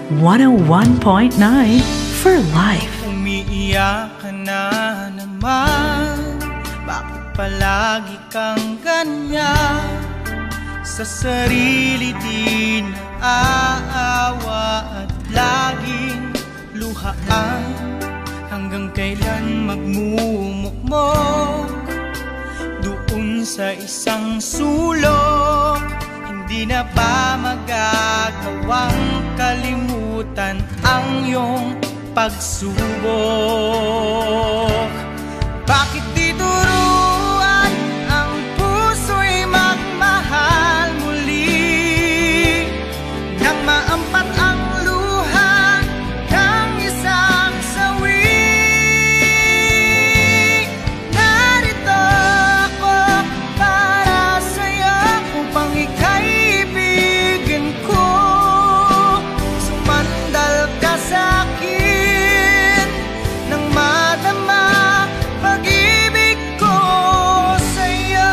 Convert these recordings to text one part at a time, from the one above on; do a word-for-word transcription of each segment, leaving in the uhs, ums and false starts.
one oh one point nine for life. Umiiyak ka na naman, bakit palagi kang ganyan? Sa sarili din aawa at laging luhaan. Hanggang kailan magmumukmok doon sa isang sulok? Hindi na ba magagawang kalimutan ang iyong pagsubok? Bakit di turuan ang puso'y magmahal muli nang maampat ang luha ng isang sawi? Narito ako para sa'yo upang ika'y ibigin ko. Sumandal ka sa'kin nang madama pag-ibig ko sa'yo.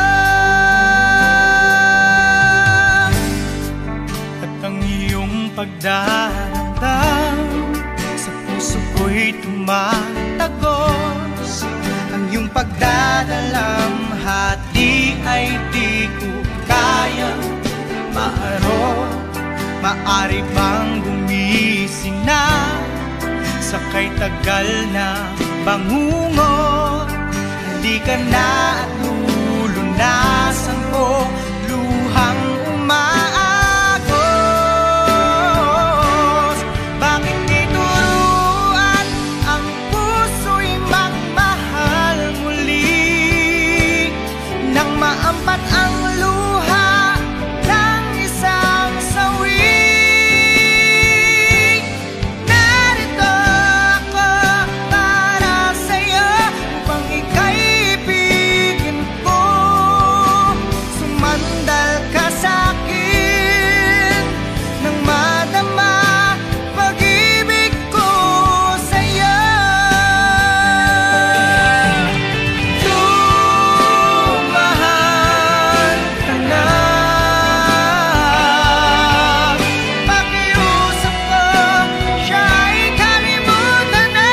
At ang iyong pagdaramdam sa puso ko'y tumatagos. Ang iyong pagdadalamhati ay di ko kayang maharap. Maari bang gumising na sakay tagal na bangungot? Halika na at lulunasan ko luhang umaagos. Bakit di turuan ang puso'y magmahal muli nang maampat ang luha ng isang sawi? Narito ako para sa'yo upang ika'y ibigin ko. Sumandal ka sa'kin nang madama pag-ibig ko sa'yo. Tumahal ka na, pakiusap ko siya'y kalimutan na.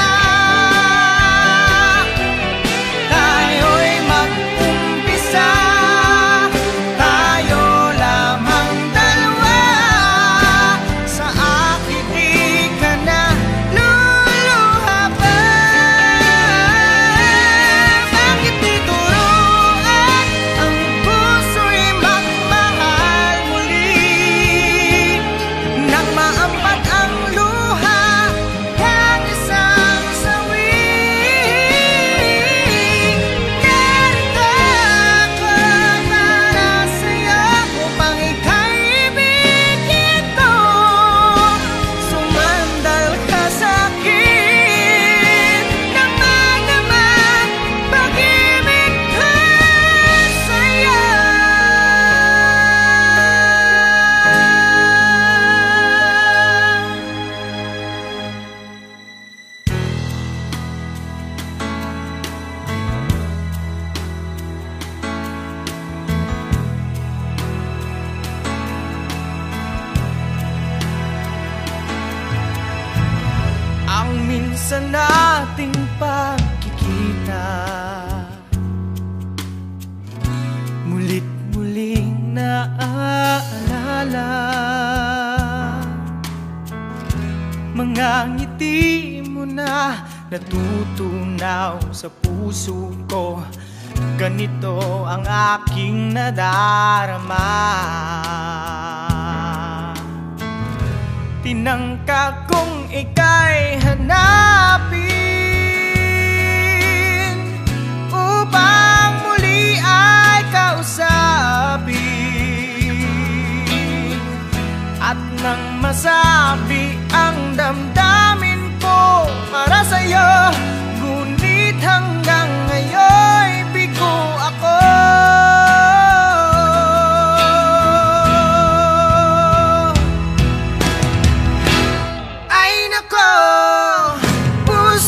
Tayo'y mag-umpisa, tayo lamang dalawa. Sa akin di ka na luluha pa. Bakit di turuan ang puso'y magmahal muli nang maampat ang luha ng isang sawi? Narito ako para sa'yo upang ika'y ibigin ko. Sumandal ka sa'kin nang madama pag-ibig ko sa'yo. Ang minsan nating pagkikita, mulit muling naaalala. Mga ngiti mo na natutunaw sa puso ko. Ganito ang aking nadarama. Tinangka kong ika'y hanapin upang muli ay kausapin. At nang masabi ang damdamin ko para sa'yo, ngunit hanggang ngayon'y bigo ako. Ay nako, puso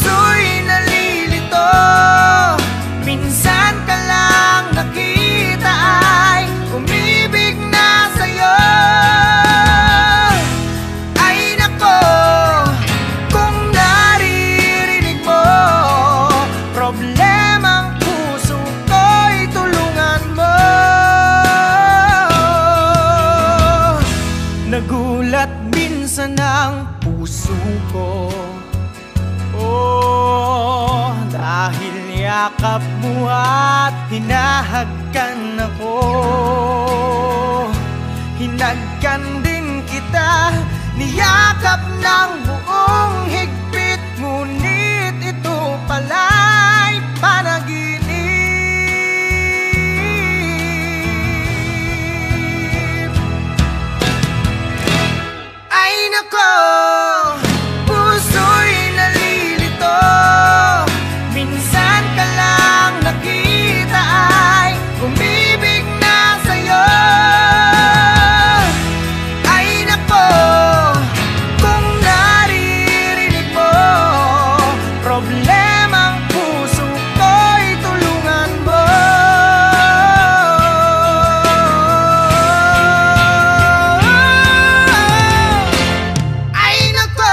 yakap mo at hinahagkan ako. Hinagkan din kita, niyakap ng buong higpit, ngunit ito pala'y panaginip. Ay nako, puso'y nalilito, minsan ka lang nakita ay umibig na sa'yo. Ay nako, kung naririnig mo problemang puso ko'y tulungan mo. Ay nako,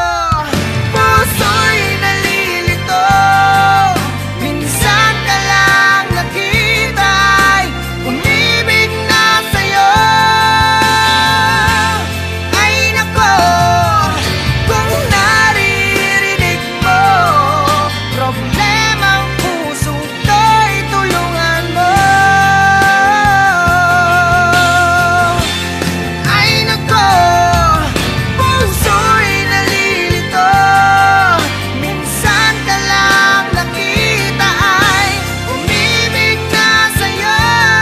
puso'y nalilito, minsan ka lang nakita ay umibig na sa'yo. Ay nako, kung naririnig mo problemang puso ko'y tulungan mo. Ay nako, puso'y nalilito, minsan ka lang nakita ay umibig na sa'yo.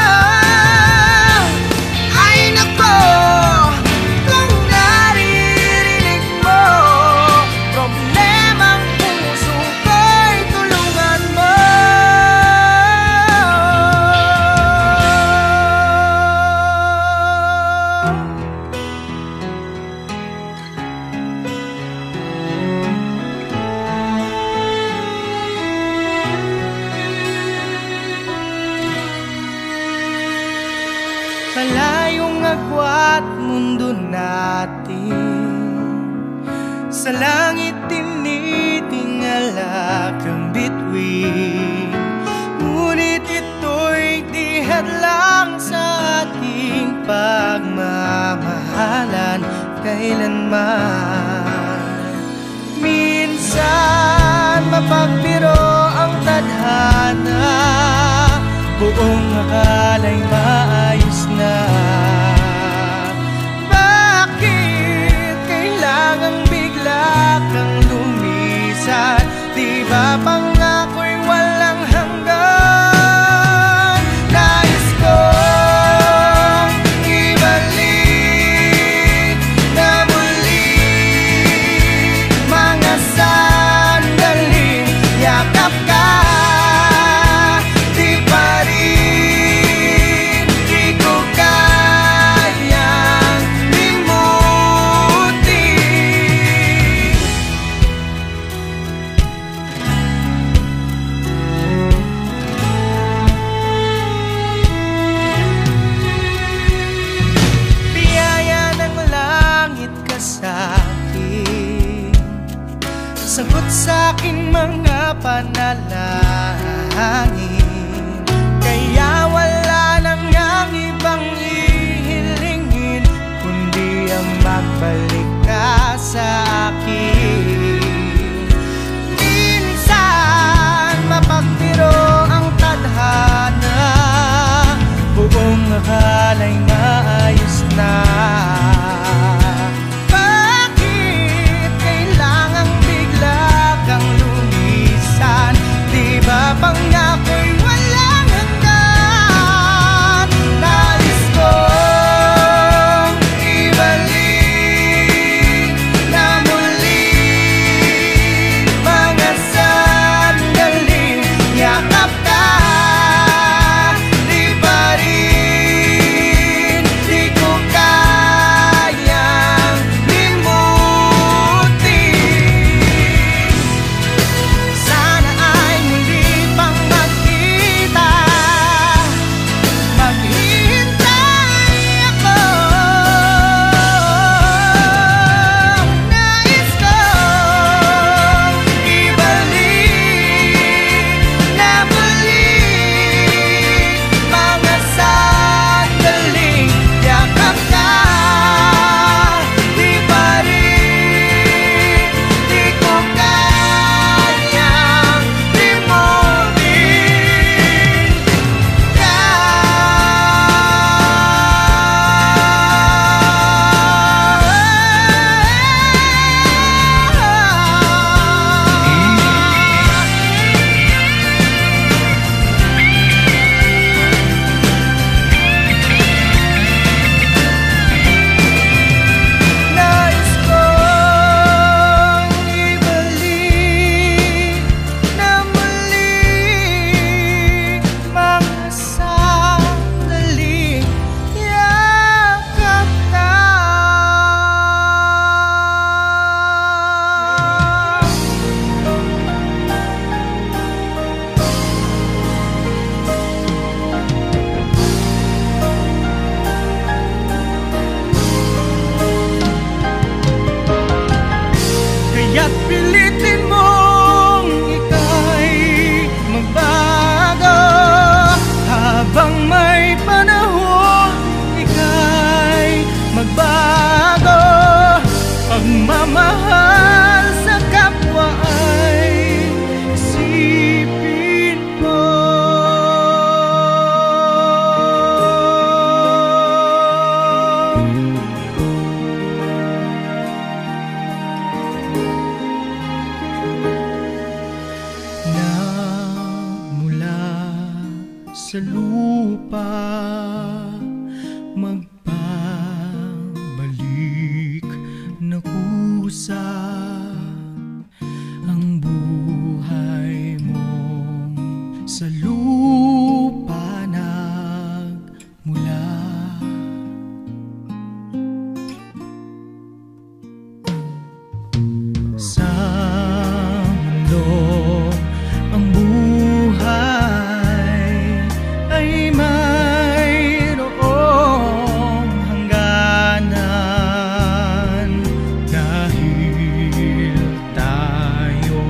Ay nako, kung naririnig mo problemang puso ko'y tulungan mo. Malayong agwat mundo natin, sa langit tinitingala kang bituin, ngunit ito'y di hadlang sa ating pagmamahalan kailanman. Minsan mapagbiro ang tadhana, buong akala'y maayos na. Bakit kailangang bigla kang lumisan? Di ba pangako'y walang hanggan? Nais kong ibalik na muli mga sandaling yakap ka. Di pa rin sa lupa, magpabalik na kusa ang buhay mo sa lupa nagmula. Sa mundo ang buhay ay mayroong hangganan, dahil tayo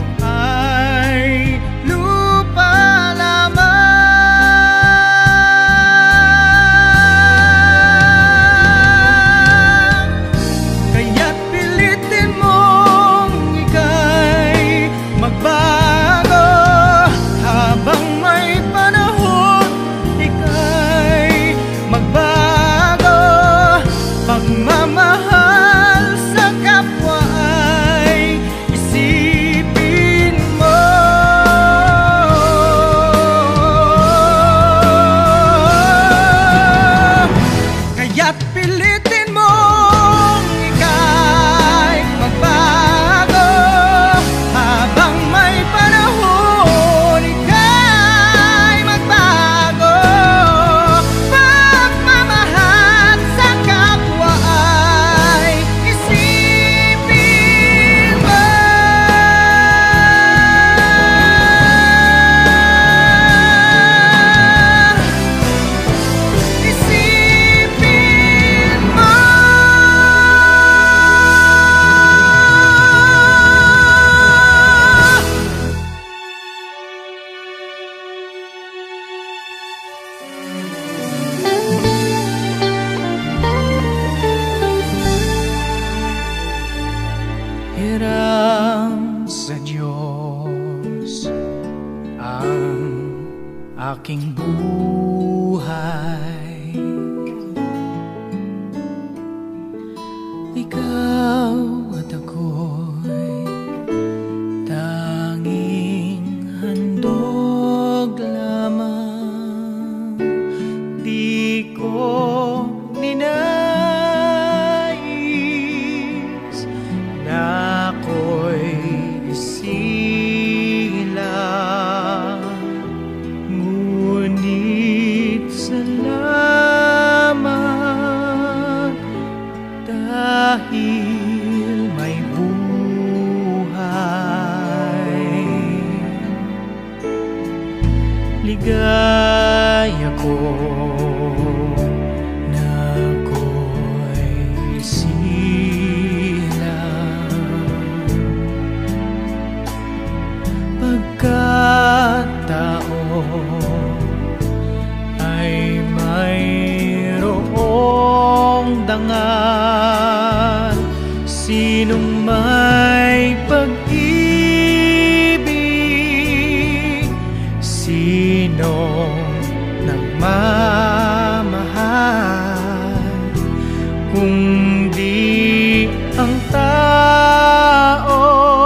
ay lupa lamang. Kaya't pilitin mong ika'y magbago habang may panahon, ika'y magbago. Pagmamahal sa kapwa ay isipin mo. Kaya't pilitin mong ika'y magbago habang may panahon, ika'y magbago. Pagmamahal sa kapwa ay isipin mo. Isipin mo. Hiram sa Diyos ang aking buhay. Ikaw at ako'y tanging handog lamang. Di ko ninais na ako'y isilang, ngunit salamat dahil may buhay. Ligaya ko na ako'y silang, pagkatao ay mayroong dangal. Sinong may pag-ibig, sinong nagmamahal, kung di ang tao,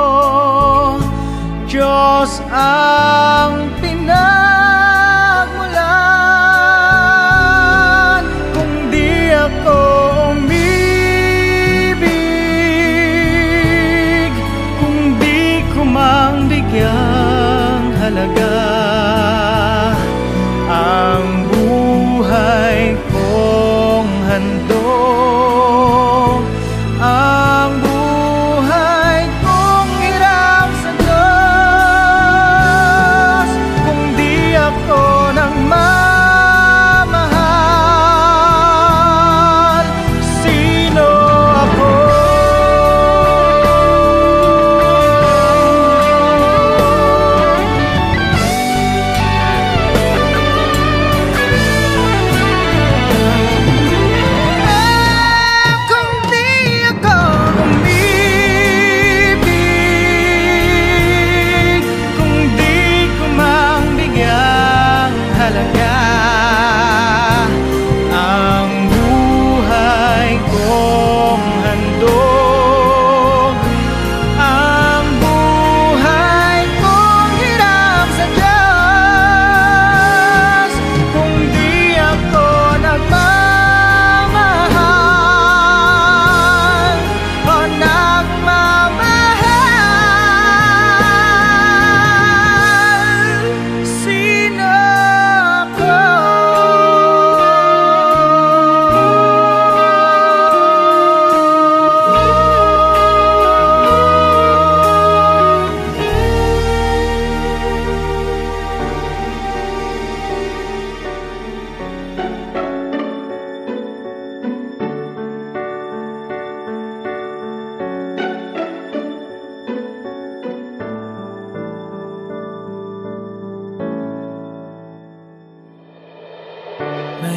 Diyos ang pinagmulan. Kung di ako umibig, kung di ko mang bigyang halaga ang buhay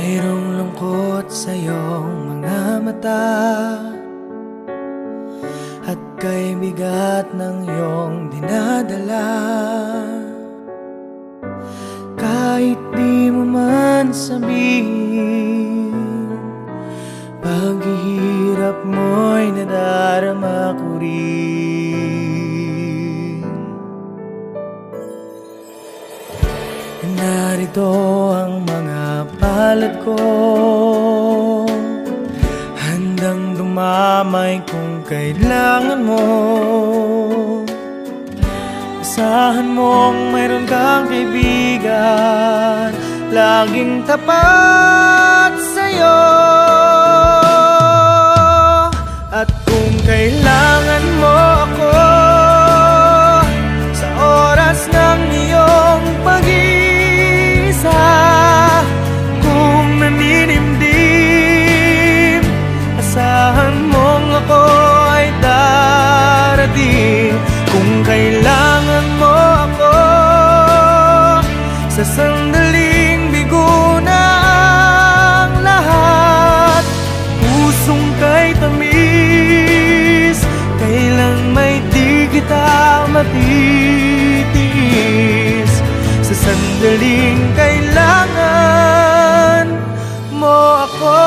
mayroong lungkot sa iyong mga mata, at kay bigat ng iyong dinadala. Kahit di mo man sabihin, paghihirap mo'y nadarama ko rin. Narito ang mga palad ko, handang dumamay kung kailangan mo. Asahan mong mayroon kang kaibigan, laging tapat sa'yo. At kung kailangan mo ako sa oras ng iyong pag-iisa, kung naninimdim, asahan mong ako ay darating. Kung kailangan mo ako sa sandaling bigo na ang lahat, pusong kay tamis, kailang may di kita matitiis. Sa sandaling kailangan mo ako,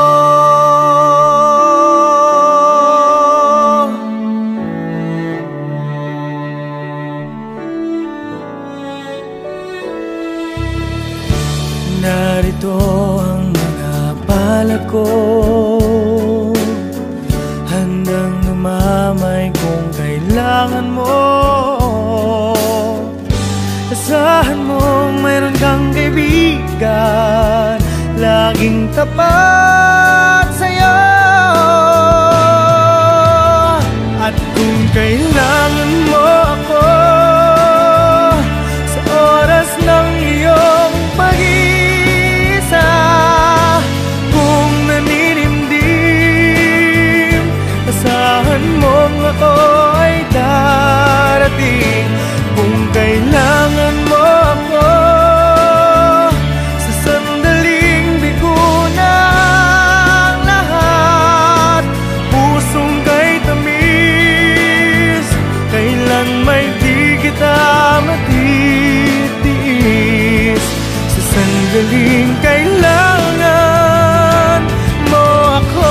narito ang mga palad ko, handang lumamay kung kailangan mo. Asahan mong mayroon kang kaibigan, laging tapat sa'yo. At kung kailangan mo ako sa oras ng iyong pag-iisa, kung naninimdim, asahan mong ako ay darating. Kung kailangan mo ako sa sandaling bigo na ang lahat, pusong kay tamis, kailan may di kita matitiis. Sa sandaling kailangan mo ako,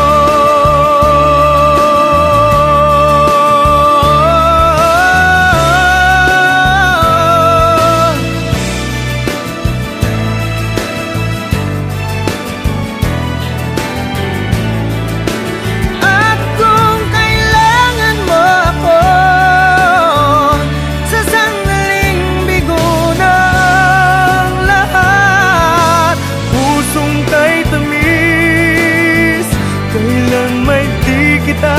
at kung kailangan mo ako sa sandaling bigo ng lahat, pusong kay tamis, kailan may di kita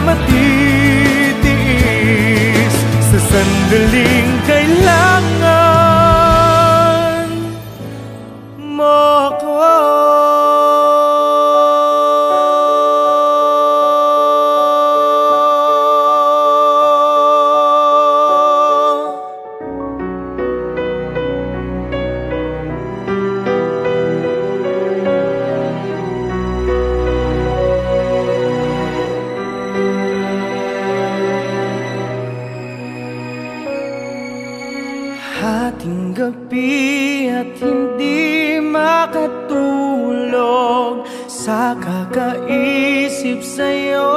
matitiis. Sa sandaling kailangan mo ako. Hating gabi at hindi makatulog sa kakaisip sa'yo.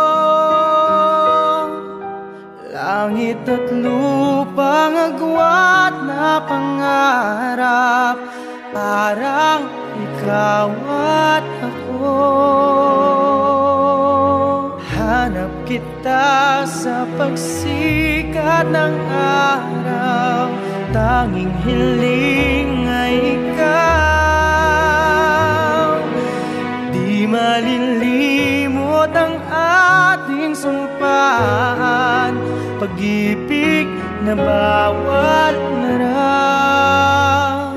Langit at lupang agwat na pangarap, parang ikaw at ako. Hanap kita sa pagsikat ng araw, tanging hiling ay ikaw. Di malilimot ang ating sumpaan, pag-ibig na bawal na raw.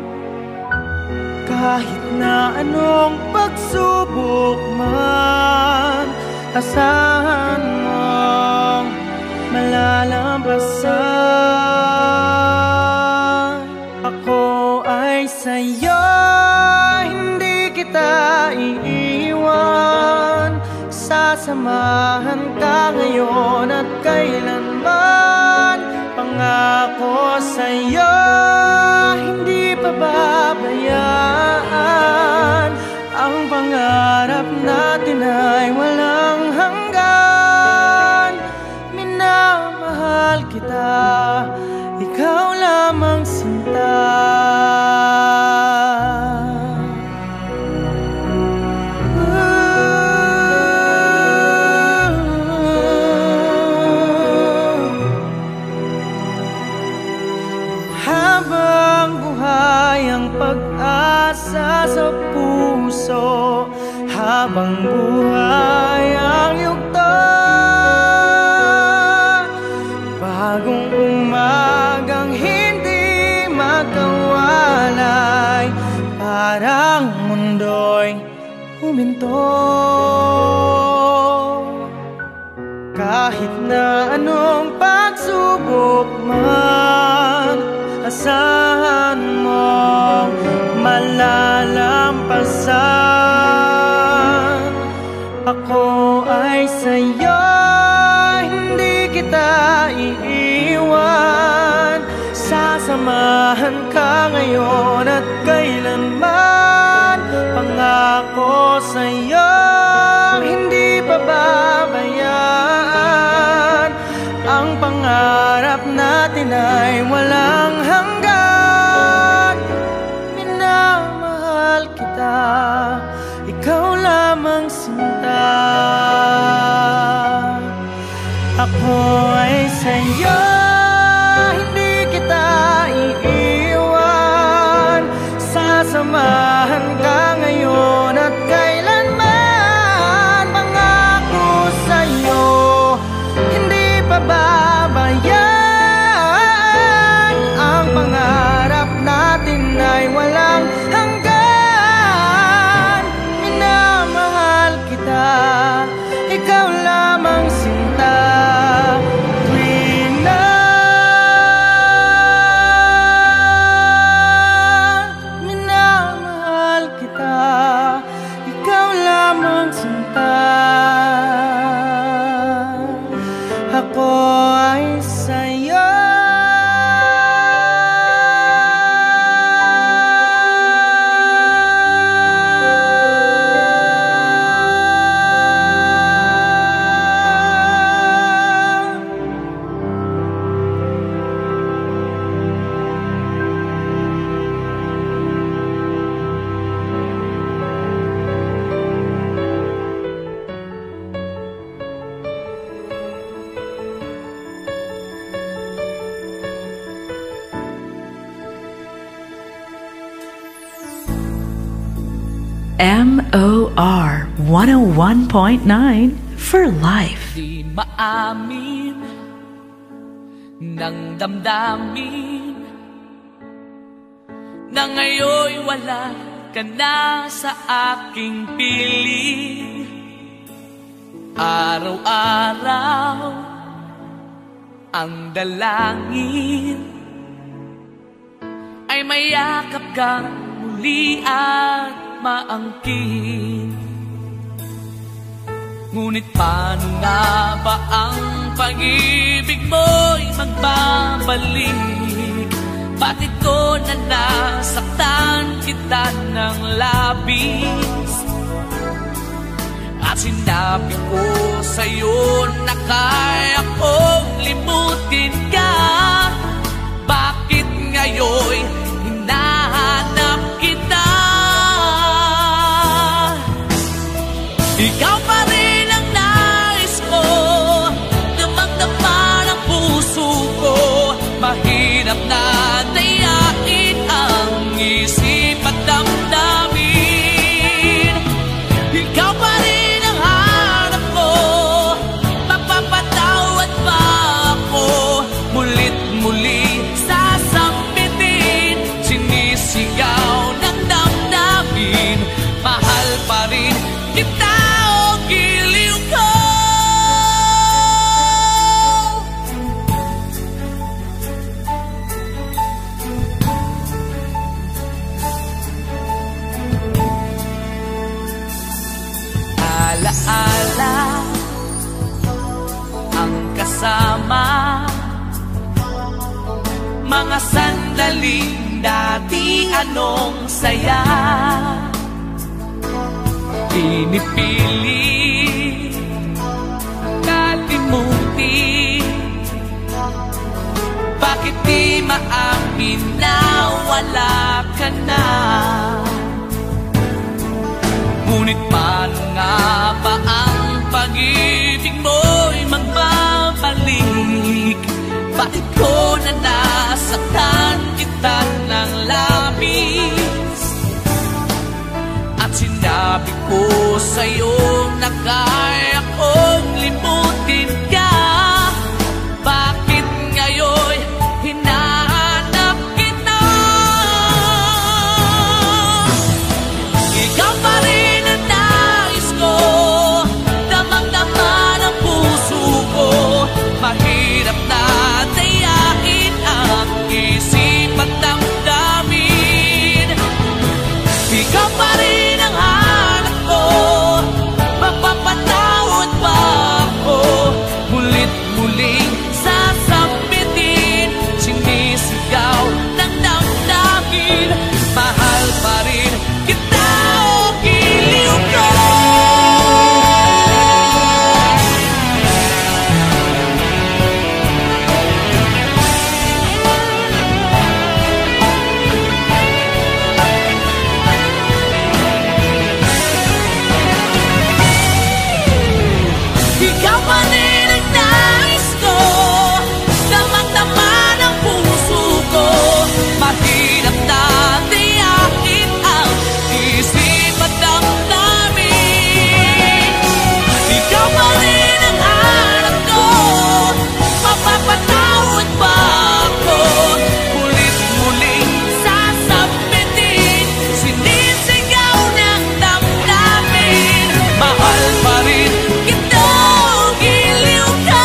Kahit na anong pagsubok man, asahan mong malalampasan. Ako ay sa'yo kita iiwan. Sasamahan ka ngayon at kailanman. Pangako sa'yo, hindi pababayaan. Ang pangarap natin ay walang hanggan. Minamahal kita, ikaw lamang sinta. Pag-asa sa puso, habang buhay ang yugto. Bagong umagang hindi magkawalay, parang mundo'y huminto. Kahit na anong pagsubok man, asahan mo malalampasan. Ako ay sa'yo, hindi kita iiwan. Sasamahan ka ngayon at kailanman. Pangako sa'yo, hindi pababayaan. Ang pangarap natin ay walang hanggan. Minamahal kita, ikaw lamang sinta. Ako ay sa'yo, hindi kita iiwan. Sasamahan ka ngayon at kailanman. Pangako sa'yo, hindi pababayaan. Ang pangarap natin ay walang hanggan. Minamahal kita, ikaw lamang sinta. Tuwing na minamahal kita, ikaw lamang sinta. Ako ay sa'yo. M O R one oh one point nine for life. Di maamin ng damdamin na ngayon'y wala ka na sa aking piling. Araw-araw ang dalangin ay mayakap kang muli at maangkin. Ngunit paano nga ba ang pag-ibig mo'y magbabalik? Bakit ko na nasaktan kita ng labis? At sinabi ko sa'yo na kaya kong limutin ka. Bakit ngayon'y hinahanap kita? Ikaw pa rin ang nais ko, damang-dama ng puso ko. Mahirap na dayain ang isip at damdamin. Ikaw pa rin ang hanap ko, mapapatawad ba ako? Mulit muli sasampitin magkasama, mga sandaling dati anong saya. Pinipilit kalimutin, bakit di maamin na wala ka na? Ngunit paano nga ba ang pag-ibig mo'y magbabalik? Bakit ko na nasaktan kita ng labis? At sinabi ko sa'yo na kaya kong limutin ka. Bakit ngayon hinahanap kita? Ikaw pa rin ang nais ko, damang-dama ng puso ko. Mahirap na dayain ang isip at damdamin. Ikaw pa rin ang hanap ko, mapapatawad ba ako? Mulit-muling sasambitin, sinisigaw ng damdamin. Mahal pa rin kita o giliw ko. Ikaw pa rin ang nais ko, damang-dama ng puso ko. Mahirap na tiyakin ang isip at damdamin. Ikaw pa rin ang hanap ko, mapapatawad ba ako? Ulit-muling sasabitin, sinisigaw ng damdamin. Mahal pa rin kita, giliw ka.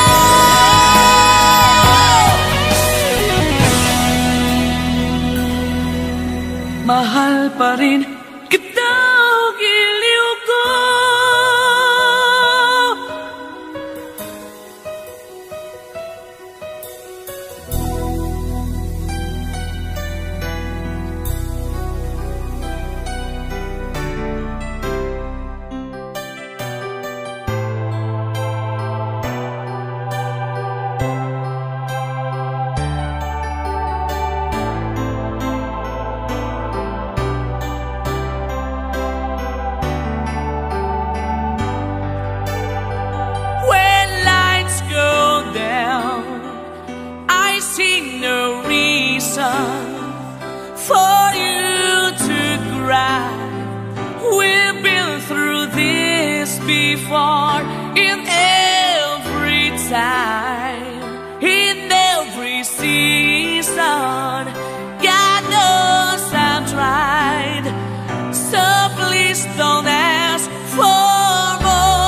Mahal pa rin kita, giliw ko. When lights go down, I see no reason for you to cry. We've been through this before, in every time, in every season. God knows I've tried, so please don't ask for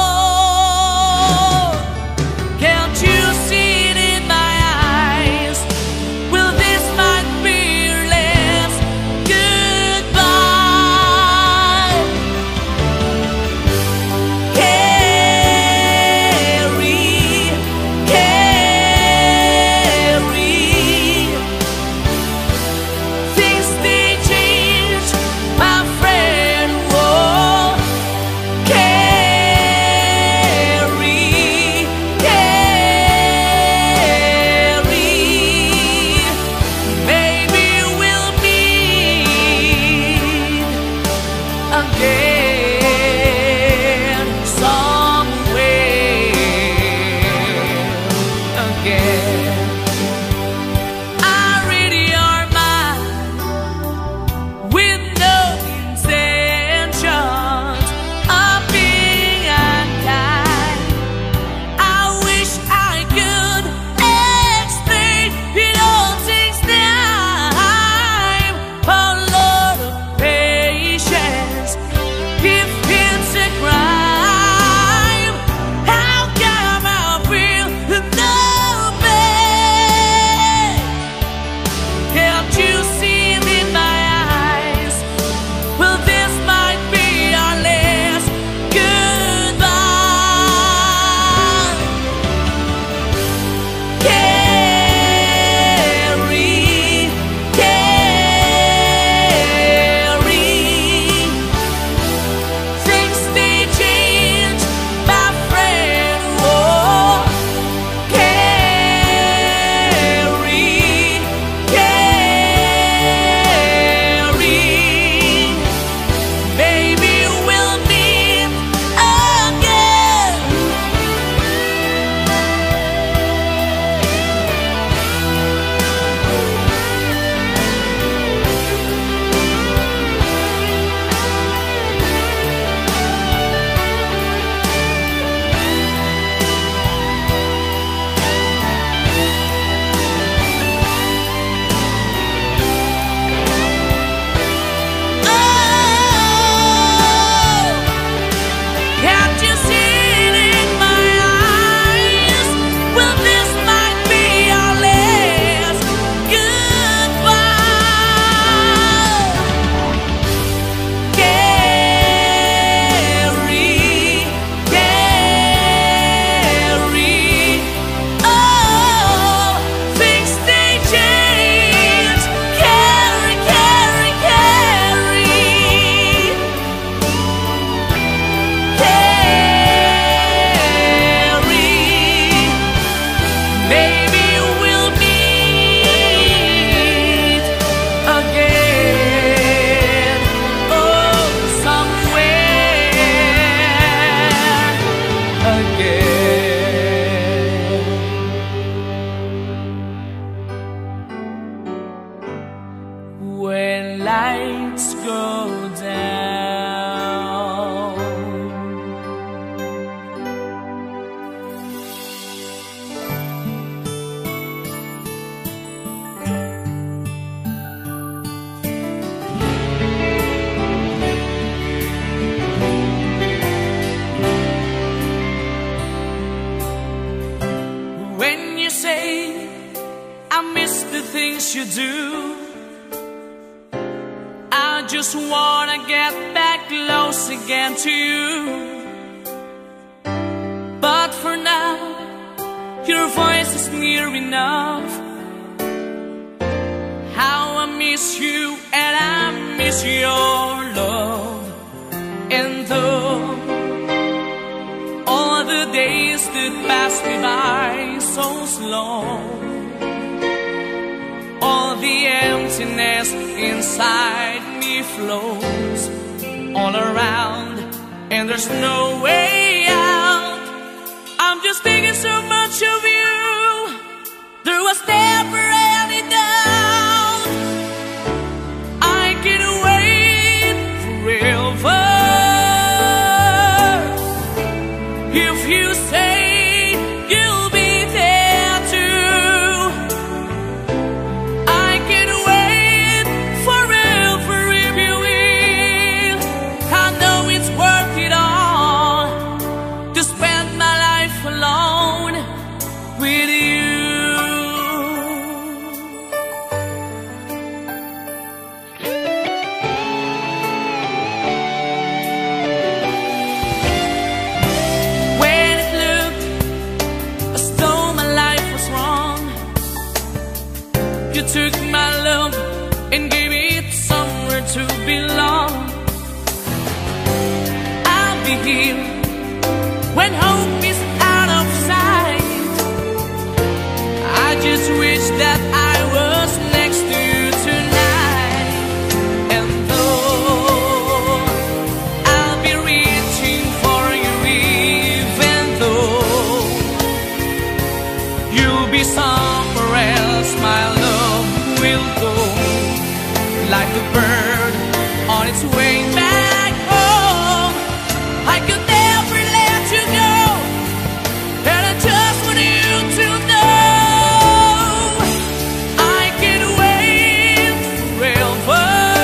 more. Can't you see it in my eyes? Will this might be your last goodbye? Can't lights go down. When you say I miss the things you do, I just wanna get back close again to you. But for now, your voice is near enough. How I miss you and I miss your love. And though all the days that pass me by so slow, all the emptiness inside me flows all around, and there's no way out. I'm just thinking so much of you. There was never any doubt I can wait forever if you say you'll be there too. I can wait forever if you will. I know it's worth it all to spend my life alone with you. When it looked as though my life was wrong, you took my love and gave it somewhere to belong. I'll be here when hope is out of sight. I just wish that I was next to you tonight. And though I'll be reaching for you, even though you'll be somewhere else, my love will go like a bird on its way back home. I could never let you go, and I just want you to know I can wait forever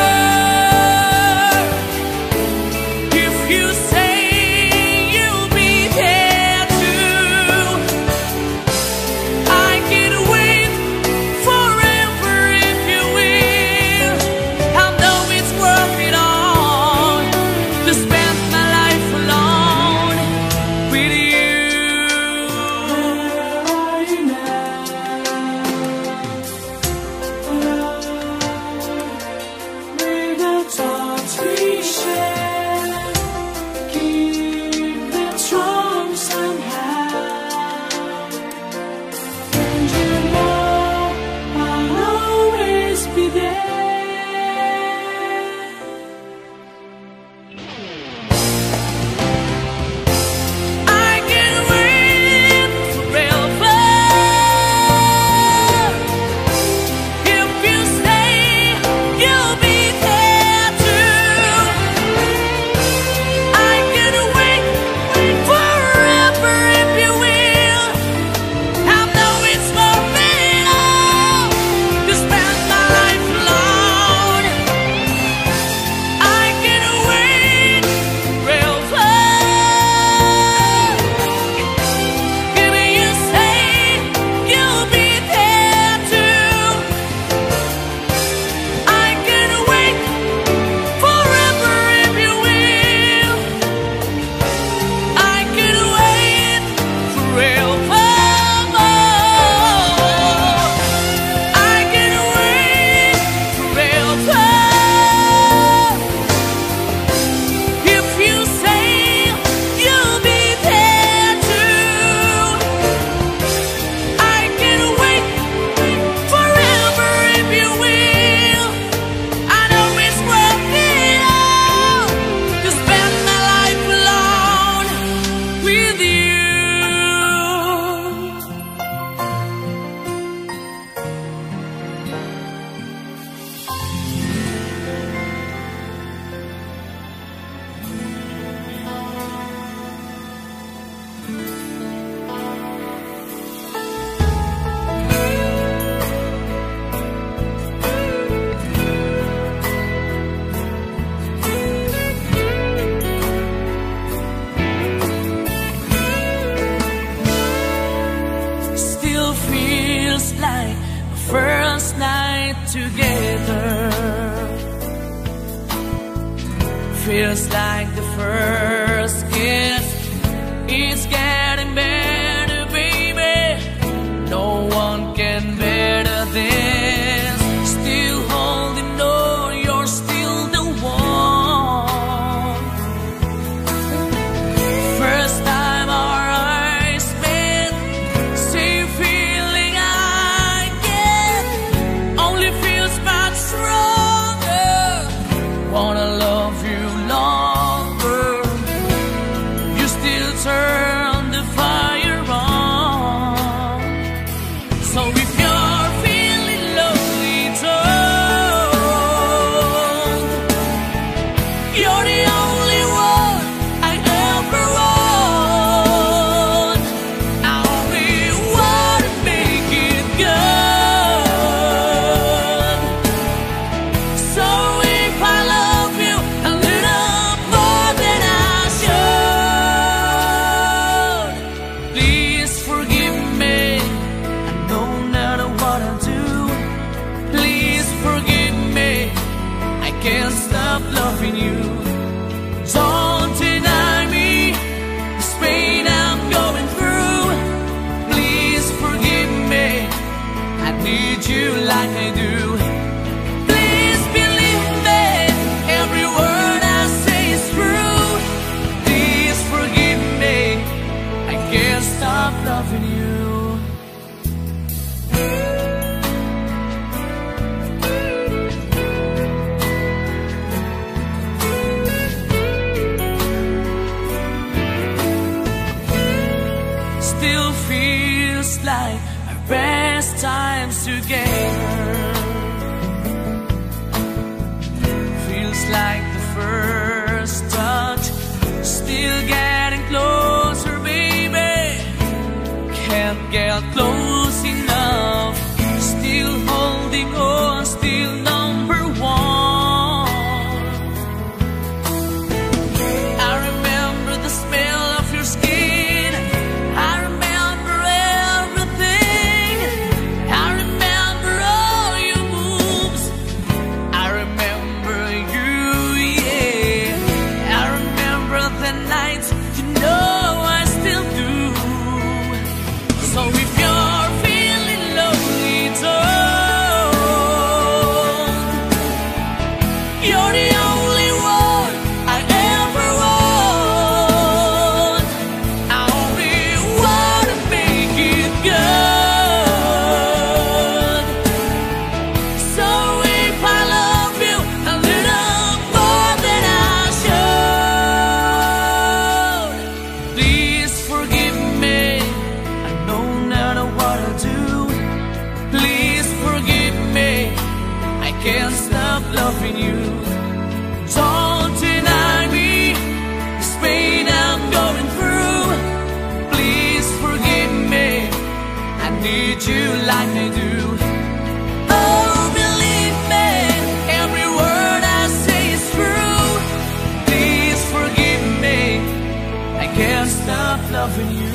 if you say you'll be there too. I can wait forever if you will. I know it's worth it all to spend my life alone with you. May the thoughts we share keep them strong somehow. And you know I'll always be there. I can wait forever if you say you'll be there too. together. Feels like the first kiss. It's getting better, baby. No one can better this. Still holding on, you're still the one. First time our eyes met, same feeling I get. Only feels much stronger. Wanna love you longer. You still turn the fire on. So if you're feeling lonely, don't. You're the only one I ever want. I only wanna make it good. So if I love you a little more than I should, please forgive me. I know not what I do. Please forgive me. I can't stop loving you. Don't deny me this pain I'm going through. Please forgive me. I need you like I do. Please believe me. Every word I say is true. Please forgive me. I can't stop loving you. Still feels like our best times together. Feels like the first touch. Still getting closer, baby. Can't get close enough. Still holding on, still number one. I remember the smell of your skin. I remember everything. I remember all your moves. I remember you, yeah. I remember the nights, you know I still do. So if you're feeling lonely, don't. You're the only one I ever want. I only wanna make it good. So if I love you a little more than I should, please forgive me. I know not what I do. Please forgive me. I can't stop loving you. Don't deny me this pain I'm going through. Please forgive me. I need you like I do. Oh, believe me, every word I say is true. Please forgive me. I can't stop loving you.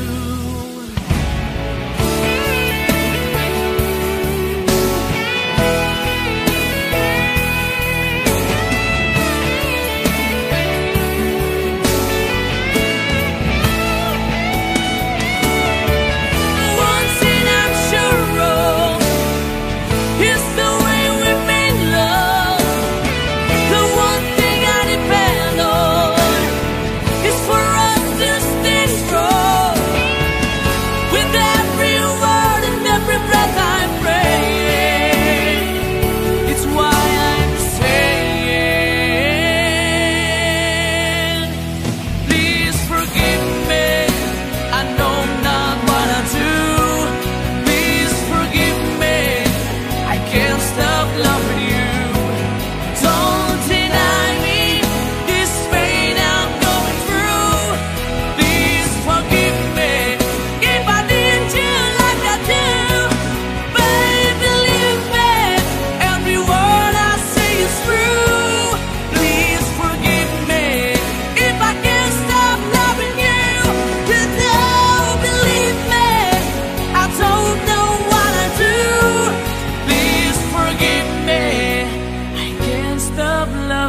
One thing I'm sure of,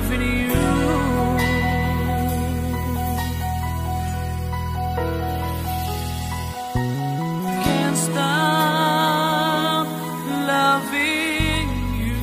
loving you. Can't stop loving you.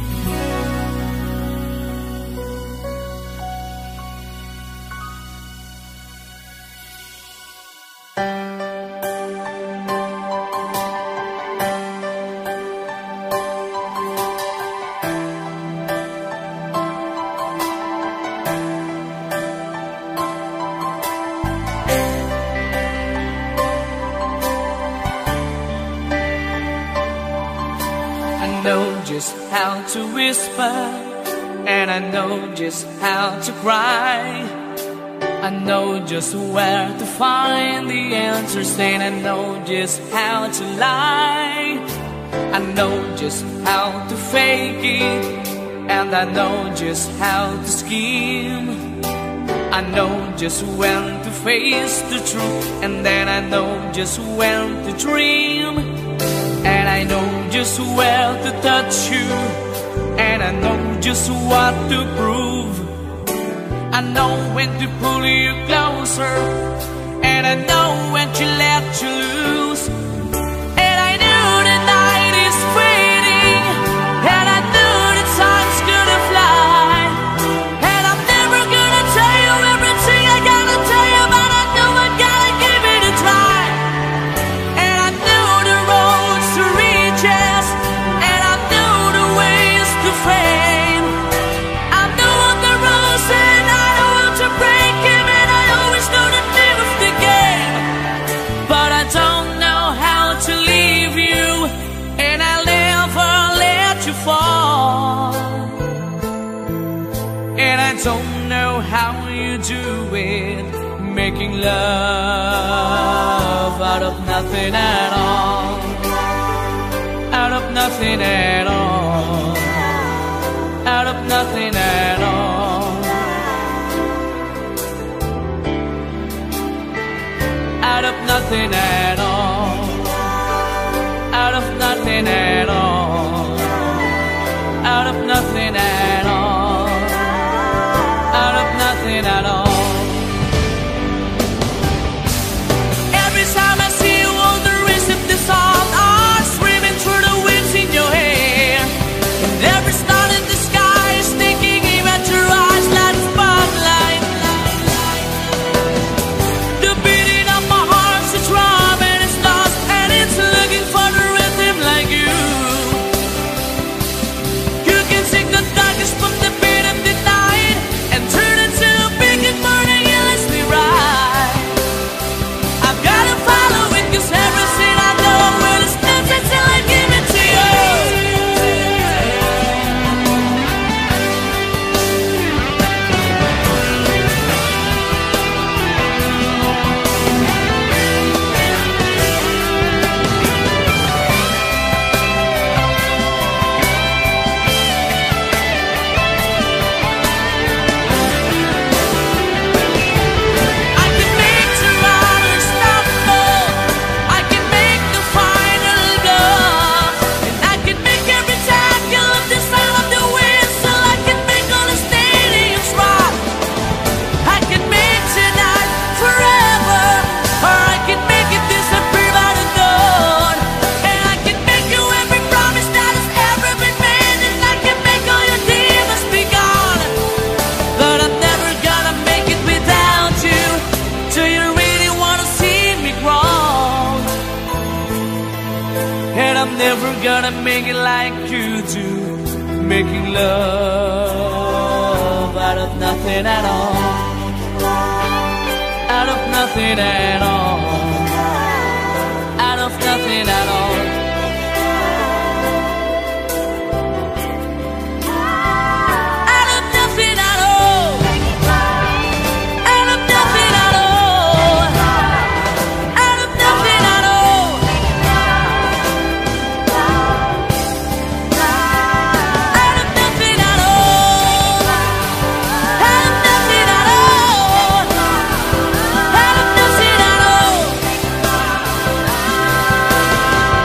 I know just how to whisper, and I know just how to cry. I know just where to find the answers, and I know just how to lie. I know just how to fake it, and I know just how to scheme. I know just when to face the truth, and then I know just when to dream. And I know just where to touch you, and I know just what to prove. I know when to pull you closer, and I know when to let you loose. And I know the night is fading, and I know the time's gonna fly. And I'm never gonna tell you everything I gotta tell you, but I know I gotta give it a try. And I know the roads to riches, and I know the ways to fame. I know all the rules, and I don't want to break them, and I always know the name of the game. But I don't know how to leave you, and I'll never let you fall. And I don't know how you do it, making love out of nothing at all. Out of nothing at all. Out of nothing at all. Out of nothing at all. Out of nothing at all. Out of nothing at all. Out of nothing at all. Every time I see you on the wrist of the song are screaming through the winds in your hair. And every star in the sky is thinking at your eyes like a spotlight. The beating of my heart's a drum, and it's lost, and it's looking for the rhythm like you. You can take the darkest from the beat of the night and turn it to a big good morning and let's be right. I've gotta follow it, cause everything I know will stand until I give it to you. I can make the riders stumble, I can make the final go, and I can make every tackle of the sound of the whistle. I can make all the stadiums rock. I can make tonight forever, or I can make it disappear by the dawn. And I can make you every promise that has ever been made, and I can make all your demons be gone. But I'm never gonna make it without you. Do you really wanna see me wrong? And I'm never gonna make it like you do, making love out of nothing at all. Out of nothing at all. Out of nothing at all. Out of nothing at all. Out of nothing at all. Out of nothing at all. Out of nothing at all. Out of nothing at all. Out of nothing at all.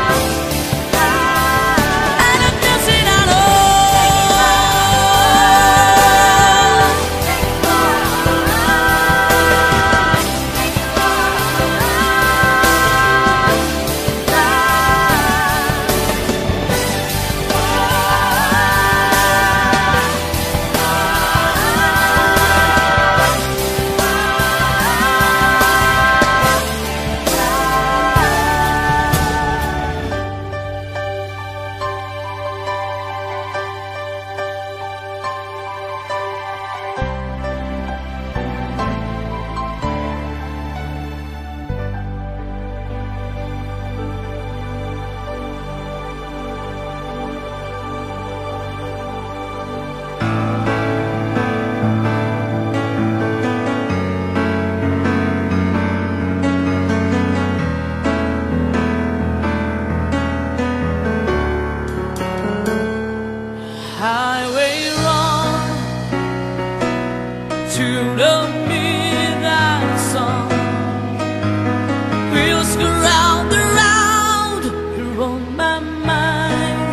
to the midnight sun. Wheels go round and round here on my mind.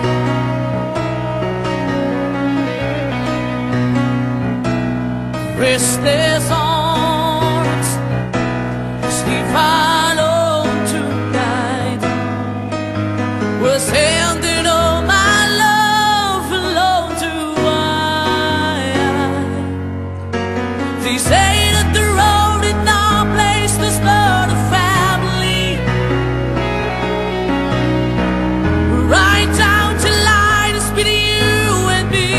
Restless arms sleep alone tonight. Was handing all my love alone to I. They say that the road is not a place to start a family. Right down to line is between you and me.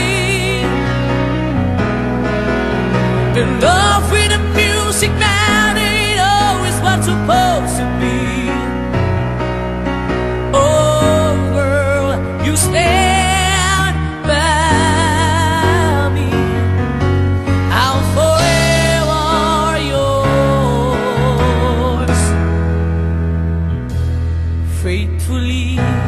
The love with the music, man, ain't always what's supposed to be. Oh, girl, you stand by me. I'm forever yours, faithfully.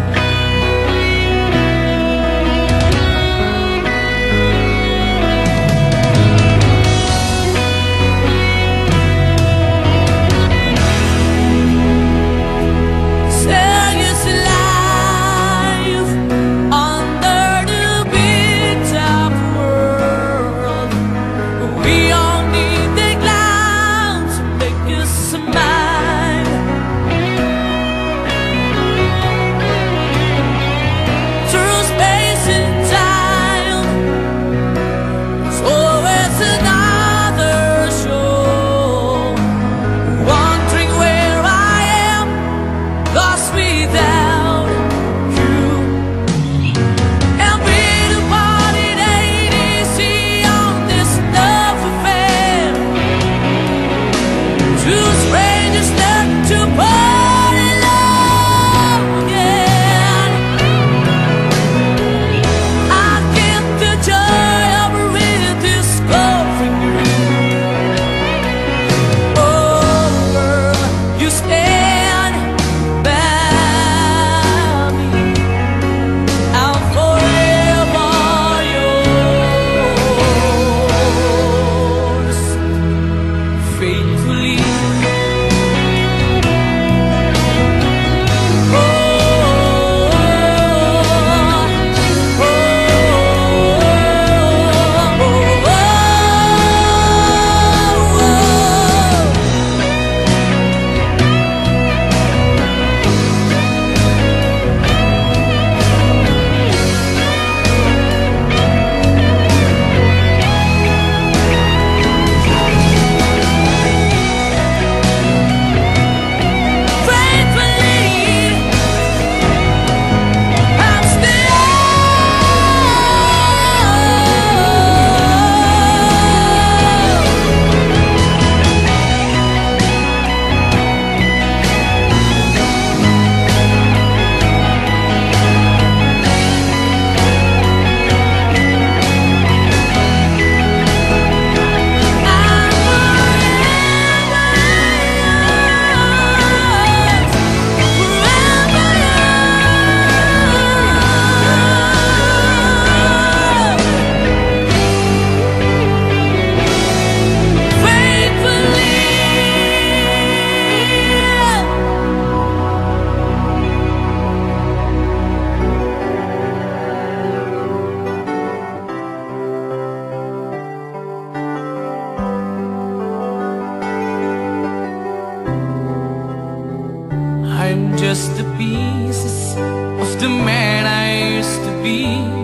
I'm just the pieces of the man I used to be.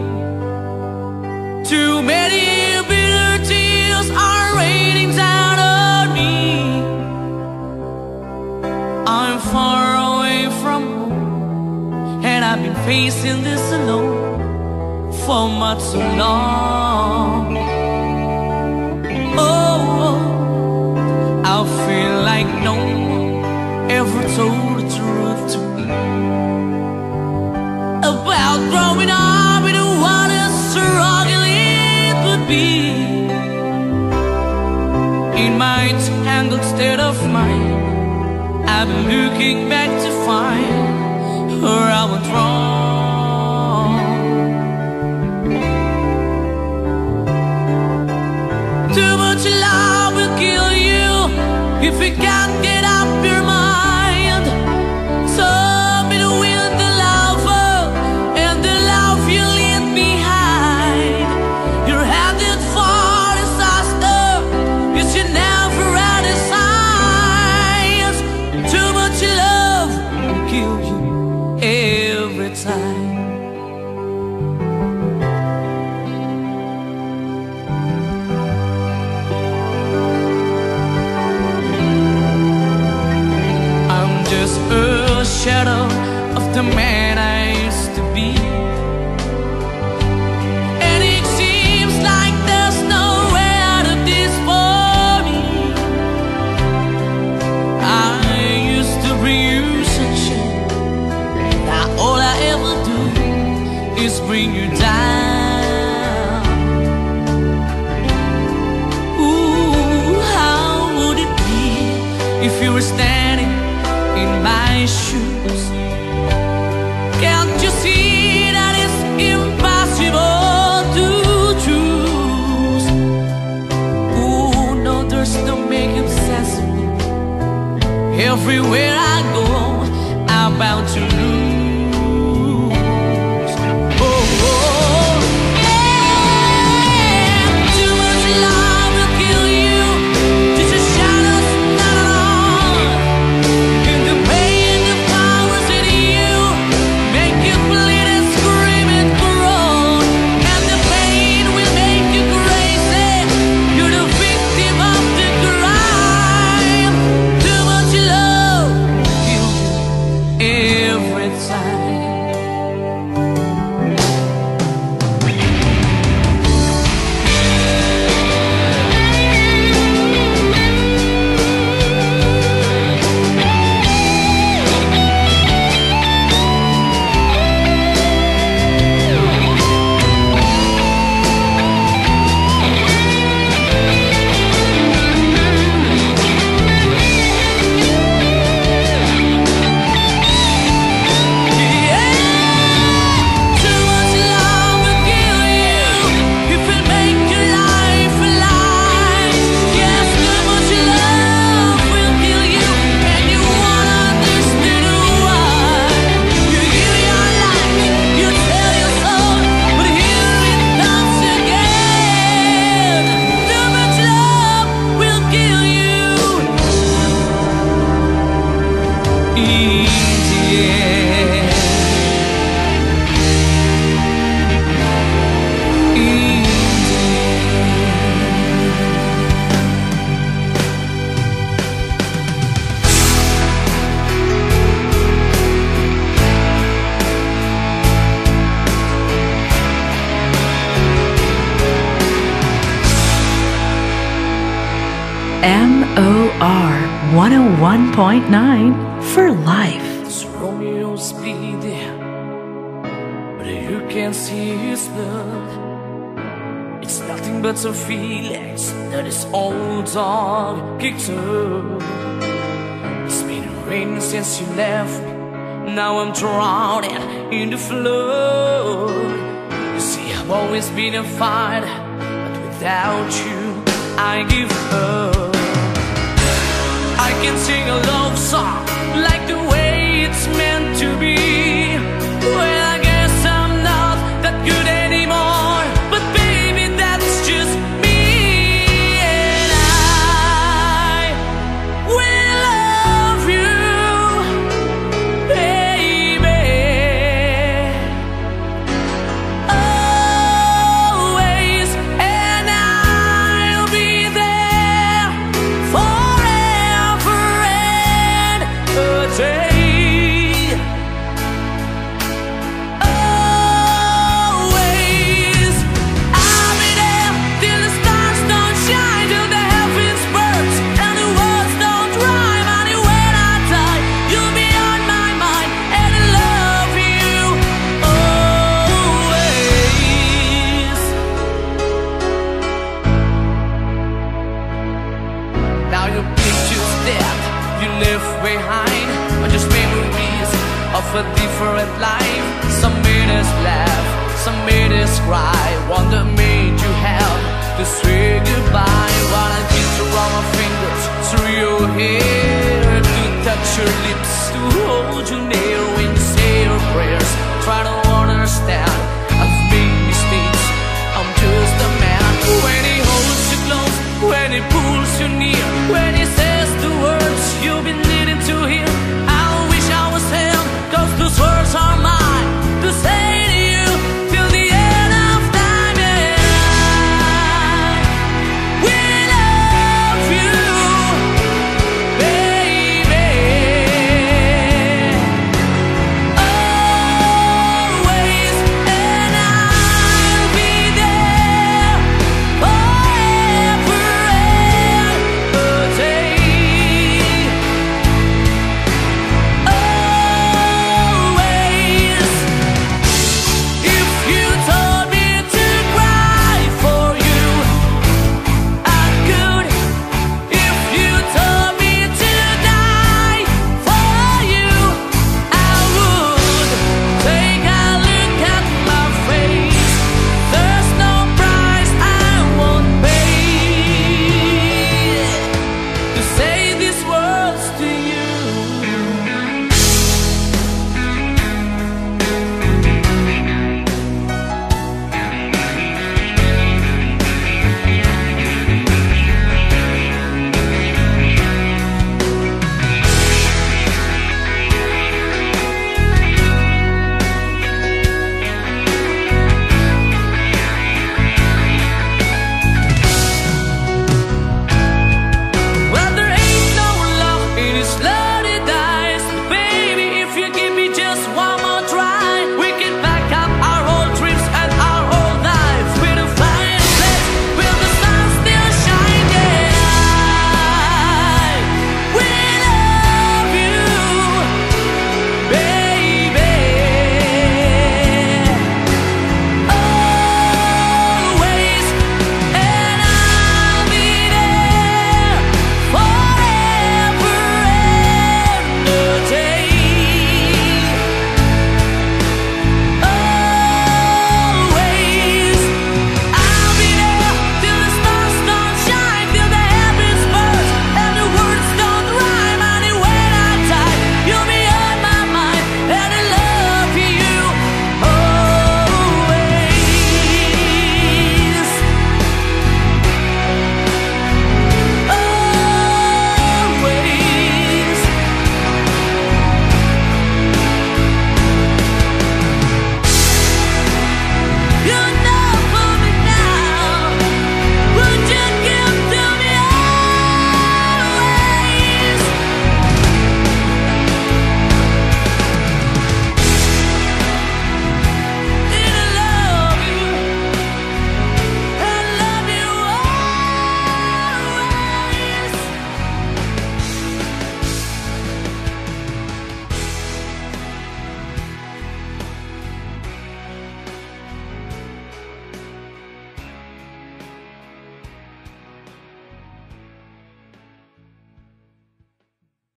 Too many bitter tears are raining down on me. I'm far away from home, and I've been facing this alone for much so long. Oh, I feel like no one ever told the truth to me about growing up in what a struggle it would be. In my tangled state of mind, I've been looking back to find where I went wrong. Too much life if you can't get up your mind. Tell me the wind, the lover, and the love you leave behind. You're headed for disaster, cause you never had a signs. Too much love will kill you every time. A shadow of the man I used to be, and it seems like there's no way out of this for me. I used to bring you sunshine, now all I ever do is bring you down. Ooh, how would it be if you were standing in my shoes? Can't you see that it's impossible to choose? Ooh, no, there's no making sense of me. Everywhere I go, I'm bound to lose. Oh, oh, yeah. Too much love will kill you. Just a shadow's not alone. And the pain, the powers in you make you bleed and scream and groan. And the pain will make you crazy. You're the victim of the crime. Too much love will kill you every time. M O R one oh one point nine for life. This Romeo's bleeding, but you can't see his blood. It's nothing but some feelings that his old dog kicked up. It's been raining since you left me. Now I'm drowning in the flood. You see, I've always been a fighter, but without you, I give up. I can sing a love song like the way it's meant to be. Well, I guess I'm not that good anymore, but baby, that's just me. And I will love you, baby, always, and I'll be there forever and a day. Always, I'll be there till the stars don't shine, till the heavens burst and the words don't rhyme. Honey, when I die, you'll be on my mind, and I love you always. Now your picture's dead, you left behind are just memories of a different life. Some made us laugh, some made us cry. One that made you have to say goodbye. While I kiss around my fingers through your he pulls you near, when he says the words you've been needing to hear. I wish I was him, cause those words are mine to say.